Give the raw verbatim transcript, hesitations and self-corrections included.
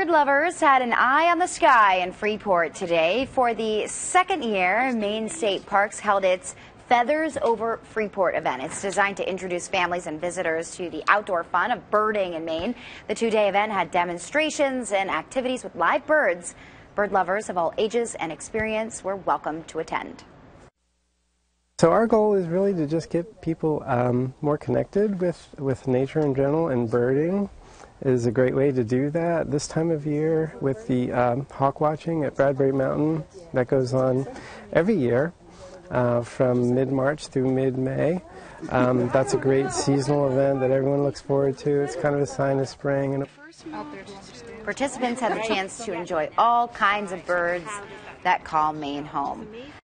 Bird lovers had an eye on the sky in Freeport today. For the second year, Maine State Parks held its Feathers Over Freeport event. It's designed to introduce families and visitors to the outdoor fun of birding in Maine. The two-day event had demonstrations and activities with live birds. Bird lovers of all ages and experience were welcome to attend. So our goal is really to just get people um, more connected with, with nature in general, and birding is a great way to do that. This time of year with the um, hawk watching at Bradbury Mountain, that goes on every year uh, from mid-March through mid-May. Um, that's a great seasonal event that everyone looks forward to. It's kind of a sign of spring. And participants had the chance to enjoy all kinds of birds that call Maine home.